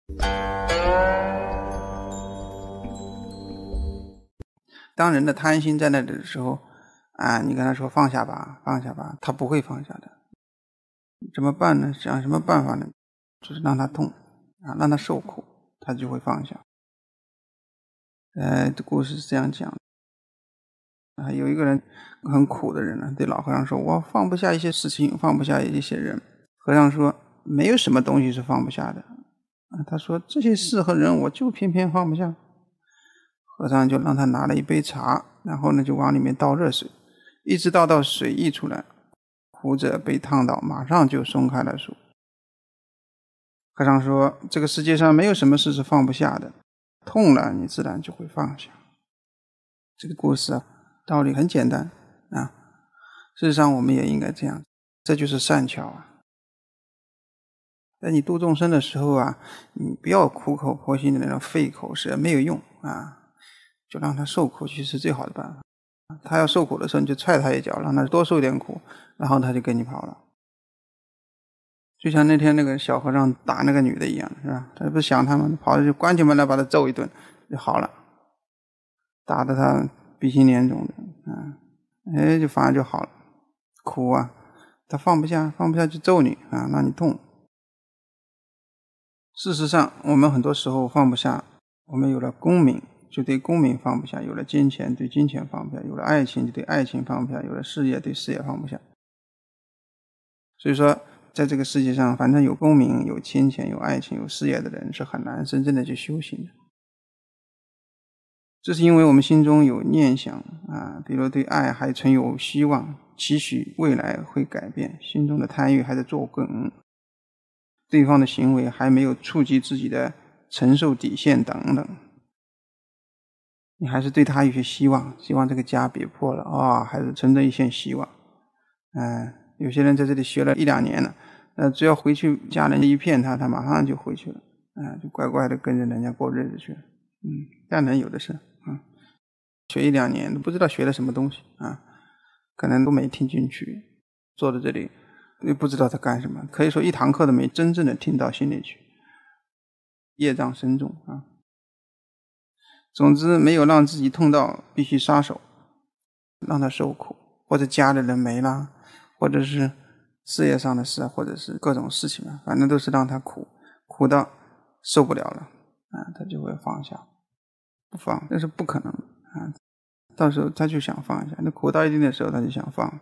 当人的贪心在那里的时候你跟他说放下吧，放下吧，他不会放下的。怎么办呢？想什么办法呢？就是让他痛让他受苦，他就会放下。这故事是这样讲的有一个人很苦的人对老和尚说，我放不下一些事情，放不下一些人。和尚说，没有什么东西是放不下的他说，这些事和人我就偏偏放不下。和尚就让他拿了一杯茶，然后呢就往里面倒热水，一直倒到水溢出来，苦者被烫到，马上就松开了手。和尚说，这个世界上没有什么事是放不下的，痛了你自然就会放下。这个故事道理很简单事实上我们也应该这样，这就是善巧在你度众生的时候你不要苦口婆心的那种费口舌，没有用就让他受苦，其实是最好的办法。他要受苦的时候，你就踹他一脚，让他多受点苦，然后他就跟你跑了。就像那天那个小和尚打那个女的一样，是吧？他不是想他吗？跑就关起门来把他揍一顿就好了，打得他鼻青脸肿的就反而就好了。苦他放不下就揍你让你痛。事实上我们很多时候放不下，我们有了功名就对功名放不下，有了金钱对金钱放不下，有了爱情就对爱情放不下，有了事业对事业放不下。所以说在这个世界上，反正有功名有金钱有爱情有事业的人是很难真正的去修行的。这是因为我们心中有念想比如对爱还存有希望，期许未来会改变，心中的贪欲还在作梗，对方的行为还没有触及自己的承受底线等等，你还是对他有些希望，希望这个家别破了还是存着一线希望有些人在这里学了1-2年了只要回去家人一骗他马上就回去了就乖乖的跟着人家过日子去了这样的人有的是学1-2年都不知道学了什么东西可能都没听进去，坐在这里也不知道在干什么，可以说一堂课都没真正的听到心里去，业障深重总之没有让自己痛到必须撒手，让他受苦，或者家里人没了，或者是事业上的事或者是各种事情反正都是让他苦到受不了了他就会放下。不放那是不可能到时候他就想放下，那苦到一定的时候他就想放。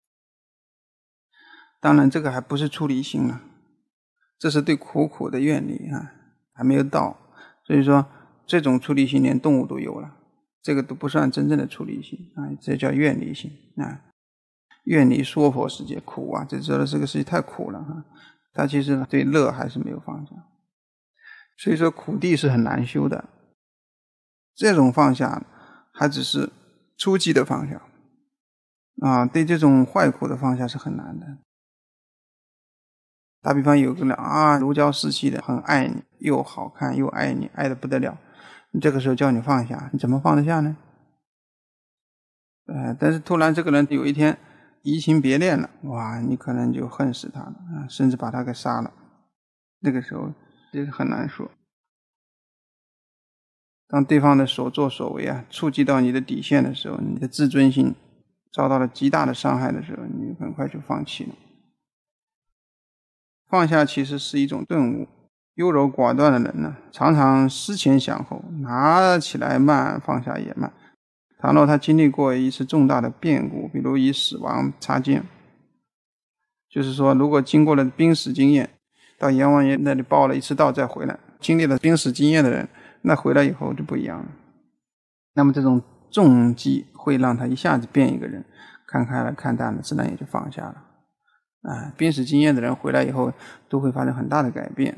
当然这个还不是出离心了，这是对苦的愿力还没有到。所以说这种出离心连动物都有了，这个都不算真正的出离心这叫愿离心愿离说佛世界苦这知道这个世界太苦了他其实对乐还是没有放下。所以说苦地是很难修的，这种放下还只是初级的放下对这种坏苦的放下是很难的。打比方有个人如胶似漆的很爱你，又好看又爱你，爱得不得了，这个时候叫你放下，你怎么放得下呢但是突然这个人有一天移情别恋了你可能就恨死他了甚至把他给杀了，那个时候这是很难说。当对方的所作所为触及到你的底线的时候，你的自尊心遭到了极大的伤害的时候，你很快就放弃了。放下其实是一种顿悟，优柔寡断的人常常思前想后，拿起来慢，放下也慢。倘若他经历过一次重大的变故，比如以死亡擦肩，就是说如果经过了濒死经验，到阎王爷那里报了一次到再回来，经历了濒死经验的人，那回来以后就不一样了。那么这种重击会让他一下子变一个人，看开了看淡了，自然也就放下了濒死经验的人回来以后都会发生很大的改变。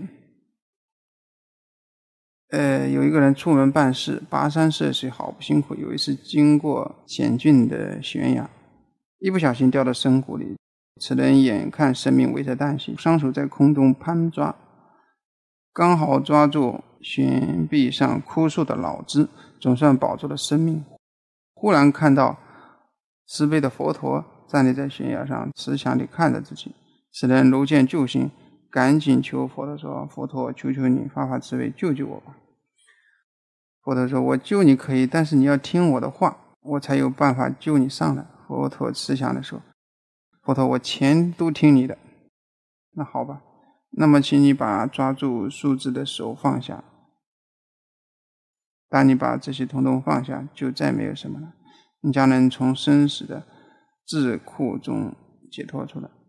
有一个人出门办事，跋山涉水好不辛苦，有一次经过险峻的悬崖，一不小心掉到深谷里，此人眼看生命危在旦夕，双手在空中攀抓，刚好抓住悬壁上枯树的老枝，总算保住了生命。忽然看到慈悲的佛陀站立在悬崖上，慈祥地看着自己，此人如见救星， 赶紧求佛陀说，佛陀求求你发发慈悲救救我吧。佛陀说，我救你可以，但是你要听我的话，我才有办法救你上来。佛陀慈祥地说，佛陀我全都听你的。那好吧，那么请你把抓住树枝的手放下。当你把这些统统放下，就再没有什么了，你将能从生死的桎梏中解脱出来。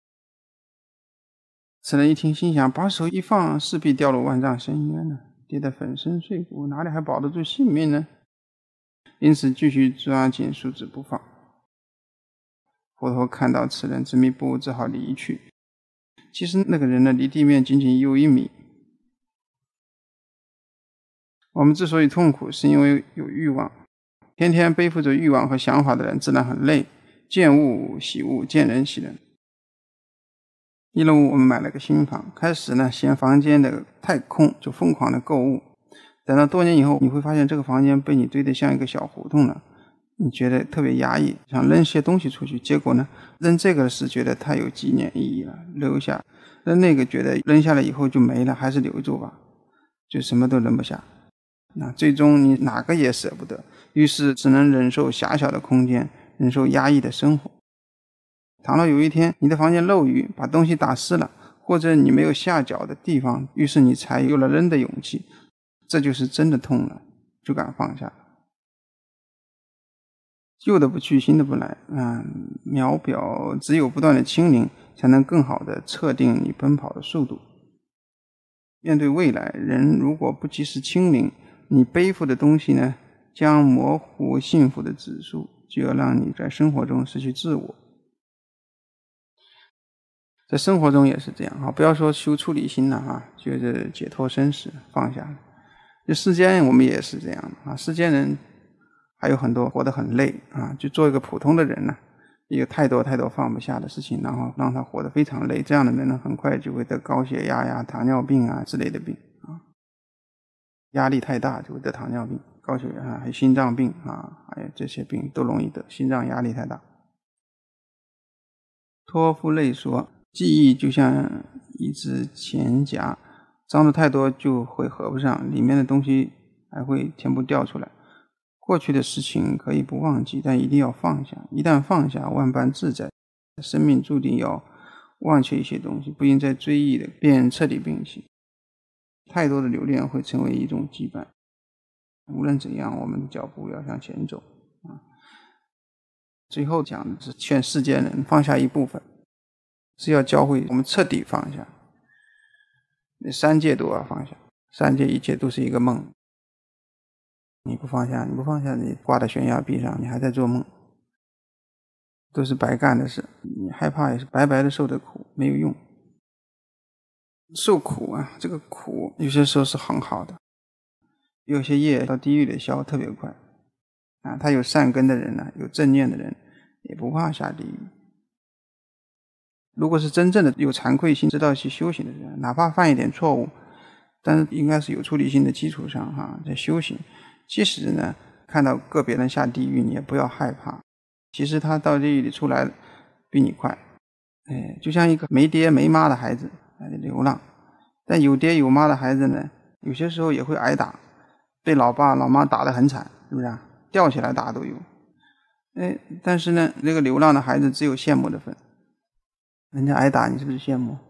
此人一听，心想，把手一放，势必掉入万丈深渊了，跌得粉身碎骨，哪里还保得住性命呢？因此继续抓紧树枝不放。佛陀看到此人执迷不悟，只好离去。其实那个人呢，离地面仅仅有1米。我们之所以痛苦，是因为有欲望。天天背负着欲望和想法的人自然很累，见物喜物，见人喜人。一楼我们买了个新房，开始呢嫌房间的太空，就疯狂的购物。等到多年以后，你会发现这个房间被你堆得像一个小胡同了，你觉得特别压抑，想扔些东西出去，结果呢，扔这个是觉得太有纪念意义了，留下；扔那个觉得扔下来以后就没了，还是留住吧，就什么都扔不下。那最终你哪个也舍不得，于是只能忍受狭小的空间，忍受压抑的生活。倘若有一天你的房间漏雨，把东西打湿了，或者你没有下脚的地方，于是你才有了扔的勇气，这就是真的痛了，就敢放下。旧的不去，新的不来。秒表只有不断的清零，才能更好的测定你奔跑的速度。面对未来，人如果不及时清零，你背负的东西呢，将模糊幸福的指数，就要让你在生活中失去自我。在生活中也是这样，不要说修出离心了，觉得解脱生死放下了。就世间我们也是这样世间人还有很多活得很累就做一个普通的人呢，也有太多放不下的事情，然后让他活得非常累。这样的人呢，很快就会得高血压呀、糖尿病之类的病压力太大就会得糖尿病、高血压还有心脏病还有这些病都容易得，心脏压力太大。托夫类说，记忆就像一只钱夹，装的太多就会合不上，里面的东西还会全部掉出来。过去的事情可以不忘记，但一定要放下。一旦放下，万般自在。生命注定要忘却一些东西，不应再追忆的，便彻底摒弃。太多的留恋会成为一种羁绊。无论怎样，我们的脚步要向前走最后讲的是劝世间人放下一部分，是要教会我们彻底放下。三界都要放下，三界一切都是一个梦。你不放下，你挂在悬崖壁上，你还在做梦，都是白干的事。你害怕也是白白的受的苦，没有用。受苦这个苦有些时候是很好的，有些业到地狱里消特别快他有善根的人有正念的人也不怕下地狱。如果是真正的有惭愧心，知道去修行的人，哪怕犯一点错误，但是应该是有出离心的基础上在修行。即使呢看到个别人下地狱，你也不要害怕，其实他到地狱里出来比你快。就像一个没爹没妈的孩子流浪，但有爹有妈的孩子呢，有些时候也会挨打，被老爸老妈打得很惨，是不是吊起来打都有。但是呢那个流浪的孩子只有羡慕的份，人家挨打你是不是羡慕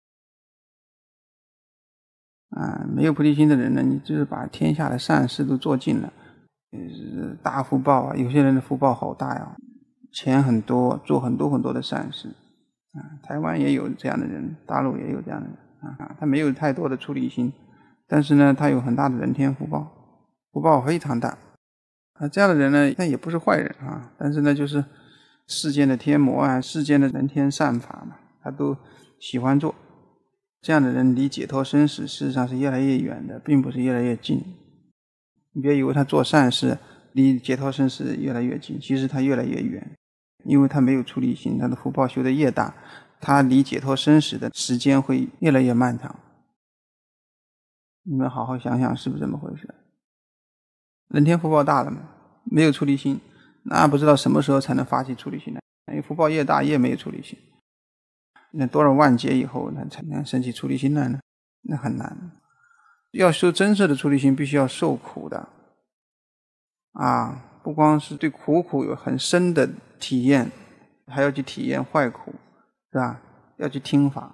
没有菩提心的人呢，你就是把天下的善事都做尽了，大福报有些人的福报好大呀，钱很多，做很多的善事台湾也有这样的人，大陆也有这样的人他没有太多的出离心，但是呢他有很大的人天福报，福报非常大这样的人呢，他也不是坏人但是呢就是世间的天魔世间的人天善法嘛，他都喜欢做。这样的人离解脱生死事实上是越来越远的，并不是越来越近。你别以为他做善事离解脱生死越来越近，其实他越来越远，因为他没有出离心，他的福报修得越大，他离解脱生死的时间会越来越漫长。你们好好想想是不是这么回事？人天福报大了嘛，没有出离心，那不知道什么时候才能发起出离心来，因为福报越大越没有出离心。 那多少万劫以后，那才能升起出离心来呢？那很难。要修真实的出离心，必须要受苦的不光是对苦有很深的体验，还要去体验坏苦，是吧？要去听法。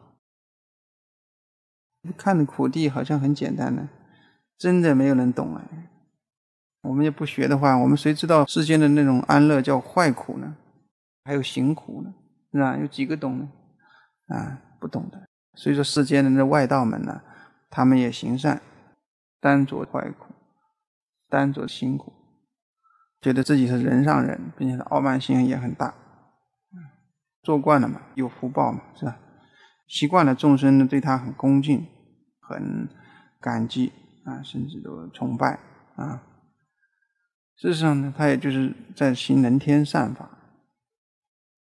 看的苦地好像很简单呢，真的没有人懂我们也不学的话，我们谁知道世间的那种安乐叫坏苦呢？还有行苦呢，是吧？有几个懂呢？不懂的。所以说世间的那外道们呢，他们也行善，单着坏苦，单着辛苦，觉得自己是人上人，并且傲慢心也很大。做惯了嘛，有福报嘛，是吧？习惯了，众生呢对他很恭敬，很感激甚至都崇拜事实上呢，他也就是在行人天善法。